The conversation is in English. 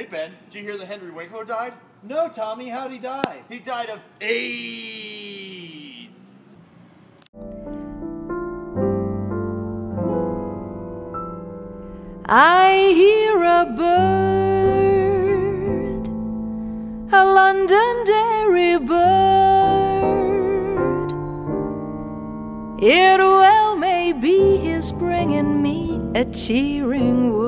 Ben, did you hear that Henry Winkler died? No, Tommy, how'd he die? He died of AIDS. I hear a bird, a Londonderry bird. It well may be he's bringing me a cheering word.